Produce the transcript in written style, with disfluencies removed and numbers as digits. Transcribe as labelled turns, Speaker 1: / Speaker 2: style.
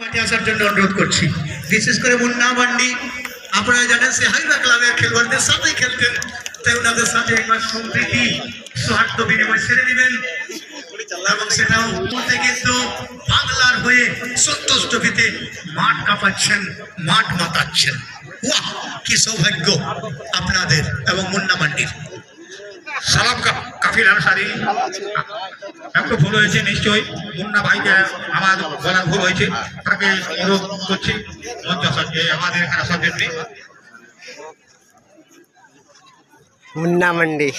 Speaker 1: মাঠে আসার জন্য অনুরোধ করছি। বিশেষ করে মুন্না মান্ডি, আপনারা জানেন সে হাইবা ক্লাবের খেলোয়াড়দের সাথেই খেলতেন, তাই ওনাদের সাথে একবার সম্প্রীতি সৌহার্দ্য বিনিময় সেরে নেবেন এবং সেটাও বলতে কিন্তু বাংলার হয়ে সন্তোষ ট্রফিতে মাঠ কাঁপাচ্ছেন, মাঠ মাতাচ্ছেন। ওয়াহ, কি সৌভাগ্য আপনাদের এবং মুন্না মান্ডির।
Speaker 2: সালাম কাফিল আনসারি, একটু ভুল হয়েছে নিশ্চয়ই, মুন্না ভাইকে আমার বলার ভুল হয়েছে, তাকে অনুরোধ করছি মঞ্চ আমাদের এখানে আসার জন্য।
Speaker 3: মুন্না মান্ডি